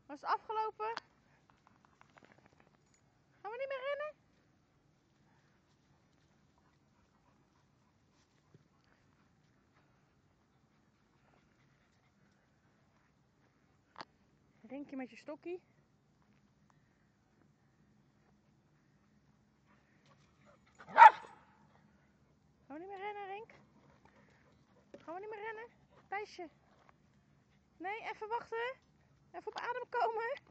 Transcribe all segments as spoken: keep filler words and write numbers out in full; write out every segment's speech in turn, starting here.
Was het afgelopen? Gaan we niet meer rennen? Rinky met je stokkie. Gaan we niet meer rennen, Rink? Gaan we niet meer rennen? Thijsje. Nee, even wachten. Even op adem komen.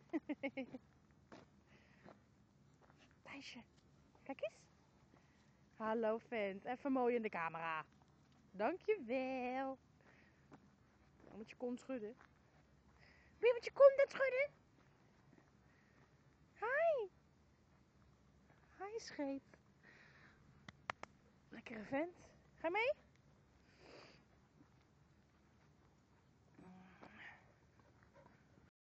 Thijsje. Kijk eens. Hallo vent. Even mooi in de camera. Dankjewel. Dan moet je kont schudden. Wil je met je kont net schudden? Hi. Hi scheep. Lekkere vent. Ga je mee?